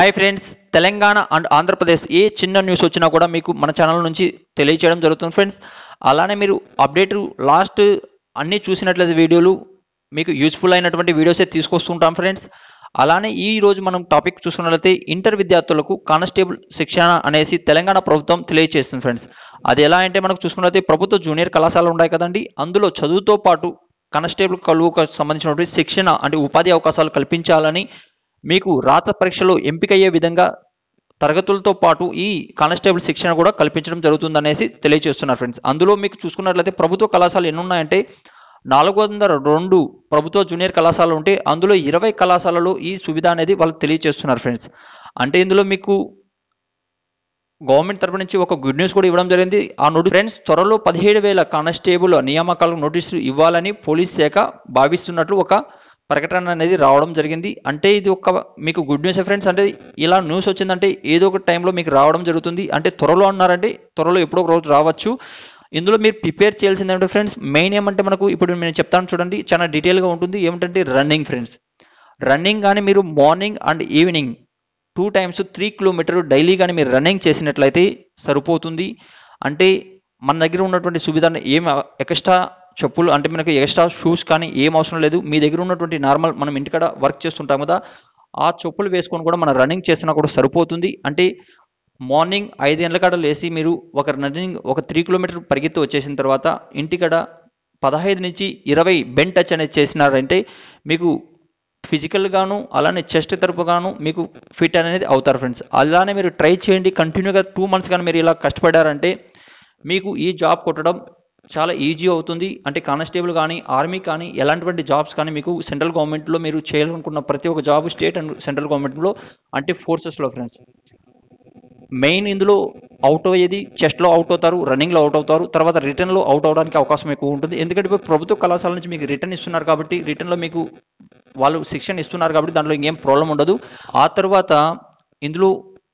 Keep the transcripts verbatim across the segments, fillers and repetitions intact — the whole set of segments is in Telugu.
Hi friends, Telangana and Andhra Pradesh ఏ చిన్న న్యూస్ వచ్చినా కూడా మీకు మన ఛానల్ నుంచి తెలియజేయడం జరుగుతుంది ఫ్రెండ్స్. అలానే మీరు అప్డేట్ లాస్ట్ అన్నీ చూసినట్లయితే వీడియోలు మీకు యూస్ఫుల్ అయినటువంటి వీడియోసే తీసుకొస్తుంటాం ఫ్రెండ్స్. అలానే ఈ రోజు మనం టాపిక్ చూసుకున్నట్లయితే ఇంటర్ విద్యార్థులకు కానిస్టేబుల్ శిక్షణ అనేసి తెలంగాణ ప్రభుత్వం తెలియజేస్తుంది ఫ్రెండ్స్. అది ఎలా అంటే మనకు చూసుకున్నట్లయితే ప్రభుత్వ జూనియర్ కళాశాలలు ఉన్నాయి కదండి, అందులో చదువుతో పాటు కానిస్టేబుల్ కలువుకు సంబంధించినటువంటి శిక్షణ అంటే ఉపాధి అవకాశాలు కల్పించాలని, మీకు రాత పరీక్షలో ఎంపికయ్యే విధంగా తరగతులతో పాటు ఈ కానిస్టేబుల్ శిక్షణ కూడా కల్పించడం జరుగుతుందనేసి తెలియజేస్తున్నారు ఫ్రెండ్స్. అందులో మీకు చూసుకున్నట్లయితే ప్రభుత్వ కళాశాలలు ఎన్ని ఉన్నాయంటే నాలుగు వందల రెండు ప్రభుత్వ జూనియర్ కళాశాలలు ఉంటే అందులో ఇరవై కళాశాలలో ఈ సువిధ అనేది వాళ్ళు తెలియజేస్తున్నారు ఫ్రెండ్స్. అంటే ఇందులో మీకు గవర్నమెంట్ తరపు నుంచి ఒక గుడ్ న్యూస్ కూడా ఇవ్వడం జరిగింది. ఆ నోటి ఫ్రెండ్స్ త్వరలో పదిహేడు వేల కానిస్టేబుల్ నియామకాలకు నోటీసులు ఇవ్వాలని పోలీస్ శాఖ భావిస్తున్నట్లు ఒక ప్రకటన అనేది రావడం జరిగింది. అంటే ఇది ఒక మీకు గుడ్ న్యూస్ ఫ్రెండ్స్. అంటే ఇలా న్యూస్ వచ్చిందంటే ఏదో ఒక టైంలో మీకు రావడం జరుగుతుంది. అంటే త్వరలో అన్నారంటే త్వరలో ఎప్పుడో ఒక రోజు రావచ్చు. ఇందులో మీరు ప్రిపేర్ చేయాల్సింది ఏంటంటే ఫ్రెండ్స్, మెయిన్ ఏమంటే మనకు ఇప్పుడు నేను చెప్తాను చూడండి, చాలా డీటెయిల్గా ఉంటుంది. ఏమిటంటే రన్నింగ్ ఫ్రెండ్స్. రన్నింగ్ కానీ మీరు morning and evening two times three kilometre daily కానీ మీరు రన్నింగ్ చేసినట్లయితే సరిపోతుంది. అంటే మన దగ్గర ఉన్నటువంటి సువిధాన్ని ఏం ఎక్స్ట్రా చెప్పులు అంటే మనకి ఎక్స్ట్రా షూస్ కానీ ఏం అవసరం లేదు. మీ దగ్గర ఉన్నటువంటి నార్మల్ మనం ఇంటికాడ వర్క్ చేస్తుంటాం కదా, ఆ చెప్పులు వేసుకొని కూడా మనం రన్నింగ్ చేసినా కూడా సరిపోతుంది. అంటే మార్నింగ్ ఐదు గంటల కాడ లేసి మీరు ఒక రన్నింగ్ ఒక త్రీ కిలోమీటర్ పరిగెత్తి వచ్చేసిన తర్వాత ఇంటికాడ పదహైదు నుంచి ఇరవై బెంట్ టచ్ అనేది చేసినారంటే మీకు ఫిజికల్గాను అలానే చెస్ట్ తరపుగాను మీకు ఫిట్ అనేది అవుతారు ఫ్రెండ్స్. అలానే మీరు ట్రై చేయండి కంటిన్యూగా టూ మంత్స్ కానీ మీరు ఇలా కష్టపడారంటే మీకు ఈ జాబ్ కొట్టడం చాలా ఈజీ అవుతుంది. అంటే కానిస్టేబుల్ కానీ ఆర్మీ కానీ ఎలాంటి జాబ్స్ కానీ మీకు సెంట్రల్ గవర్నమెంట్లో మీరు చేయాలనుకున్న ప్రతి ఒక్క జాబ్ స్టేట్ అండ్ సెంట్రల్ గవర్నమెంట్లో అంటే ఫోర్సెస్లో ఫ్రెండ్స్ మెయిన్ ఇందులో అవుట్ అయ్యేది చెస్ట్లో అవుట్ అవుతారు, రన్నింగ్లో అవుట్ అవుతారు, తర్వాత రిటర్న్లో అవుట్ అవడానికి అవకాశం ఎక్కువ ఉంటుంది. ఎందుకంటే ఇప్పుడు ప్రభుత్వ కళాశాల నుంచి మీకు రిటర్న్ ఇస్తున్నారు కాబట్టి రిటర్న్లో మీకు వాళ్ళు శిక్షణ ఇస్తున్నారు కాబట్టి దాంట్లో ఇంకేం ప్రాబ్లం ఉండదు. ఆ తర్వాత ఇందులో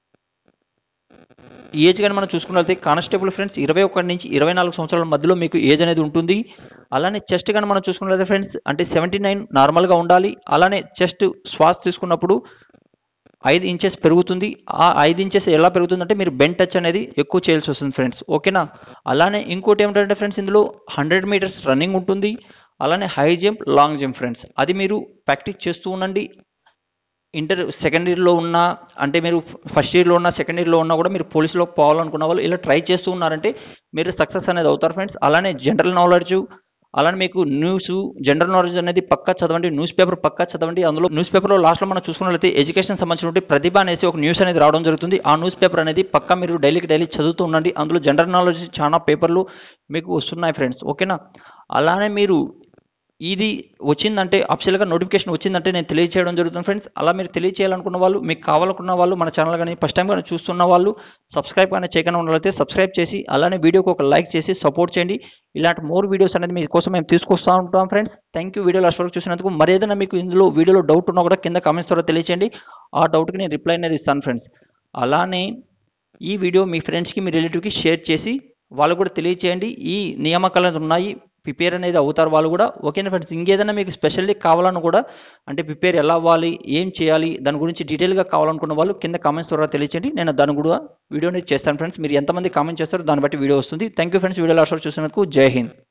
ఏజ్ కానీ మనం చూసుకున్నట్లయితే కానిస్టేబుల్ ఫ్రెండ్స్ ఇరవై ఒకటి నుంచి ఇరవై నాలుగు సంవత్సరాల మధ్యలో మీకు ఏజ్ అనేది ఉంటుంది. అలానే చెస్ట్ కానీ మనం చూసుకున్నట్లయితే ఫ్రెండ్స్ అంటే సెవెంటీ నైన్ నార్మల్గా ఉండాలి. అలానే చెస్ట్ శ్వాస తీసుకున్నప్పుడు ఐదు ఇంచెస్ పెరుగుతుంది. ఆ ఐదు ఇంచెస్ ఎలా పెరుగుతుందంటే మీరు బెంట్ టచ్ అనేది ఎక్కువ చేయాల్సి వస్తుంది ఫ్రెండ్స్, ఓకేనా. అలానే ఇంకోటి ఏమిటంటే ఫ్రెండ్స్ ఇందులో హండ్రెడ్ మీటర్స్ రన్నింగ్ ఉంటుంది. అలానే high jump, long jump friends అది మీరు ప్రాక్టీస్ చేస్తూ ఉండండి. ఇంటర్ సెకండ్ ఇయర్లో ఉన్న అంటే మీరు ఫస్ట్ ఇయర్లో ఉన్న సెకండ్ ఇయర్లో ఉన్నా కూడా మీరు పోలీసులో పోవాలనుకున్న వాళ్ళు ఇలా ట్రై చేస్తూ ఉన్నారంటే మీరు సక్సెస్ అనేది అవుతారు ఫ్రెండ్స్. అలానే జనరల్ నాలెడ్జ్, అలానే మీకు న్యూస్ జనరల్ నాలెడ్జ్ అనేది పక్కా చదవండి, న్యూస్ పేపర్ పక్కా చదవండి. అందులో న్యూస్ పేపర్లో లాస్ట్లో మనం చూసుకున్నట్లయితే ఎడ్యుకేషన్ సంబంధించిన ప్రతిభ అనేసి ఒక న్యూస్ అనేది రావడం జరుగుతుంది. ఆ న్యూస్ పేపర్ అనేది పక్కా మీరు డైలీకి డైలీ చదువుతూ ఉండండి. అందులో జనరల్ నాలెడ్జ్ చాలా పేపర్లు మీకు వస్తున్నాయి ఫ్రెండ్స్, ఓకేనా. అలానే మీరు ఇది వచ్చిందంటే అఫీషియల్గా నోటిఫికేషన్ వచ్చిందంటే నేను తెలియజేయడం జరుగుతుంది ఫ్రెండ్స్. అలా మీరు తెలియజేయాలనుకున్న వాళ్ళు, మీకు కావాలనుకున్న వాళ్ళు, మన ఛానల్ కానీ ఫస్ట్ టైం కానీ చూస్తున్న వాళ్ళు సబ్స్క్రైబ్ కానీ చేయకుండా ఉన్నట్లయితే సబ్స్క్రైబ్ చేసి అలానే వీడియోకి ఒక లైక్ చేసి సపోర్ట్ చేయండి. ఇలాంటి మోర్ వీడియోస్ అనేది మీకోసం మేము తీసుకొస్తూ ఉంటాం friends. Thank you video last వరకు చూసినందుకు. మరి ఏదైనా మీకు ఇందులో వీడియోలో డౌట్ ఉన్నా కూడా కింద కామెంట్స్ ద్వారా తెలియజేయండి. ఆ డౌట్కి నేను రిప్లై అనేది ఇస్తాను ఫ్రెండ్స్. అలానే ఈ వీడియో మీ ఫ్రెండ్స్కి మీ రిలేటివ్కి షేర్ చేసి వాళ్ళు కూడా తెలియజేయండి. ఈ నియామకాలు అనేది ఉన్నాయి, ప్రిపేర్ అనేది అవుతారు వాళ్ళు కూడా, ఓకేనా ఫ్రెండ్స్. ఇంకేదైనా మీకు స్పెషల్లీ కావాలని కూడా అంటే ప్రిపేర్ ఎలా అవ్వాలి, ఏం చేయాలి, దాని గురించి డీటెయిల్గా కావాలనుకున్న వాళ్ళు కింద కామెంట్స్ ద్వారా తెలియచేయండి. నేను దాన్ని కూడా వీడియో అనేది చేస్తాను ఫ్రెండ్స్. మీరు ఎంతమంది కామెంట్ చేస్తారో దాన్ని బట్టి వీడియో వస్తుంది. Thank you friends, video last వరకు చూసినందుకు. జై హింద్.